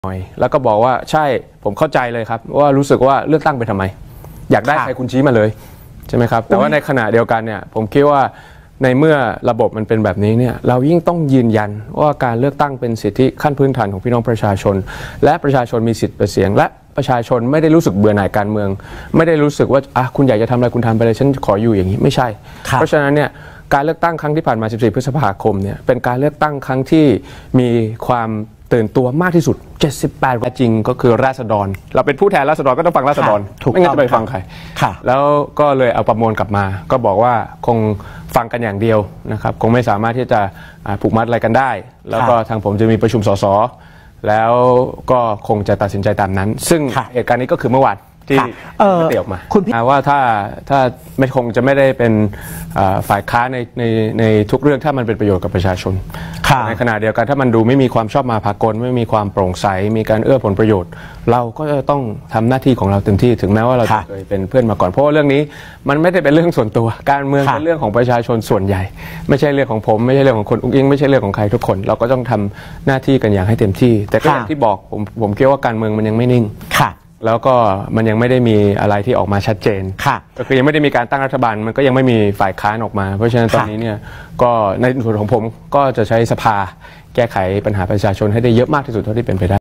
หน่อยแล้วก็บอกว่าใช่ผมเข้าใจเลยครับว่ารู้สึกว่าเลือกตั้งไปทำไมอยากได้ใครคุณชี้มาเลยใช่ไหมครับแต่ว่าในขณะเดียวกันเนี่ยผมคิดว่าในเมื่อระบบมันเป็นแบบนี้เนี่ยเรายิ่งต้องยืนยันว่าการเลือกตั้งเป็นสิทธิขั้นพื้นฐานของพี่น้องประชาชนและประชาชนมีสิทธิ์เสียงและประชาชนไม่ได้รู้สึกเบื่อหน่ายการเมืองไม่ได้รู้สึกว่าคุณอยากจะทำอะไรคุณทำไปเลยฉันขออยู่อย่างนี้ไม่ใช่เพราะฉะนั้นเนี่ยการเลือกตั้งครั้งที่ผ่านมา14 พฤษภาคมเนี่ยเป็นการเลือกตั้งครั้งที่มีความตื่นตัวมากที่สุด78จริงก็คือราษฎรเราเป็นผู้แทนราษฎรก็ต้องฟังราษฎรไม่งั้นจะไปฟังใครแล้วก็เลยเอาประมวลกลับมาก็บอกว่าคงฟังกันอย่างเดียวนะครับคงไม่สามารถที่จะผูกมัดอะไรกันได้แล้วก็ทางผมจะมีประชุมสสแล้วก็คงจะตัดสินใจตามนั้นซึ่งเหตุการณ์นี้ก็คือเมื่อวานที่เตี่ยวมาว่าถ้าไม่คงจะไม่ได้เป็นฝ่ายค้าในทุกเรื่องถ้ามันเป็นประโยชน์กับประชาชนในขณะเดียวกันถ้ามันดูไม่มีความชอบมาพากลไม่มีความโปร่งใสมีการเอื้อผลประโยชน์เราก็จะต้องทำหน้าที่ของเราเต็มที่ถึงแม้ว่าเราจะเคยเป็นเพื่อนมาก่อนเพราะว่าเรื่องนี้มันไม่ได้เป็นเรื่องส่วนตัวการเมืองเป็นเรื่องของประชาชนส่วนใหญ่ไม่ใช่เรื่องของผมไม่ใช่เรื่องของคนอุ้งอิงไม่ใช่เรื่องของใครทุกคนเราก็ต้องทำหน้าที่กันอย่างให้เต็มที่แต่ก็อย่างที่บอกผมคิดว่าการเมืองมันยังไม่นิ่งแล้วก็มันยังไม่ได้มีอะไรที่ออกมาชัดเจนก็คือยังไม่ได้มีการตั้งรัฐบาลมันก็ยังไม่มีฝ่ายค้านออกมาเพราะฉะนั้นตอนนี้เนี่ยก็ในส่วนของผมก็จะใช้สภาแก้ไขปัญหาประชาชนให้ได้เยอะมากที่สุดเท่าที่เป็นไปได้